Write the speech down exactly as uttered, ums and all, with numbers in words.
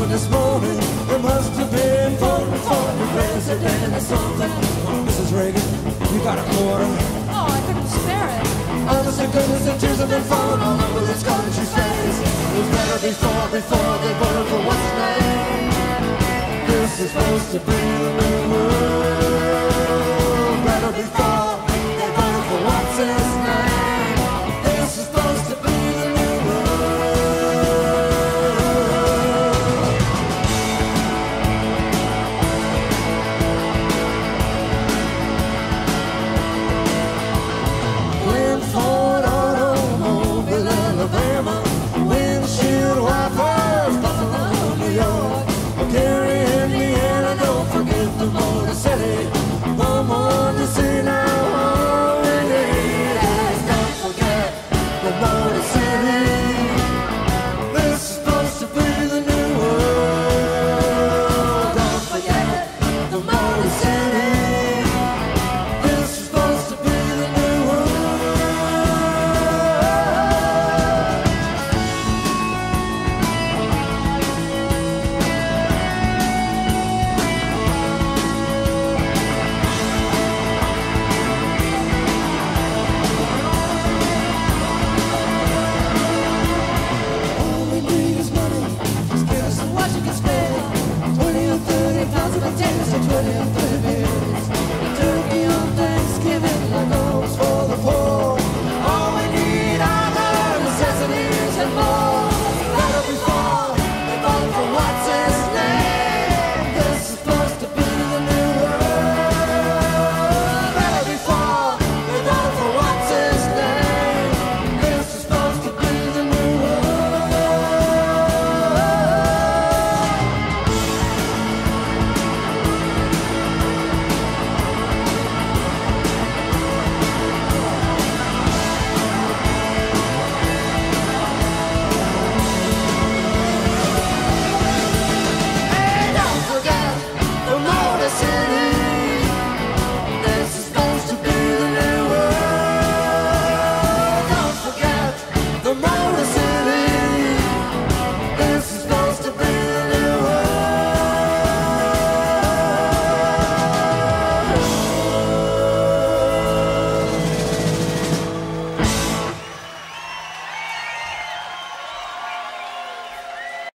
But this morning, it must have been voting for the president or something. Missus Reagan, you got a quarter? Oh, I couldn't spare it. Honest to goodness, the tears have been falling all over this country's face. It was better before, before they voted for what's his name. This is supposed to be the new world. Better before they voted for what's his name. This is supposed to be the new world. When Ford Automobile, Alabama, windshield wipers, Buffalo, New York, Gary, Indiana, don't forget the Motor City. One more to see now, all we need is don't forget the Motor City.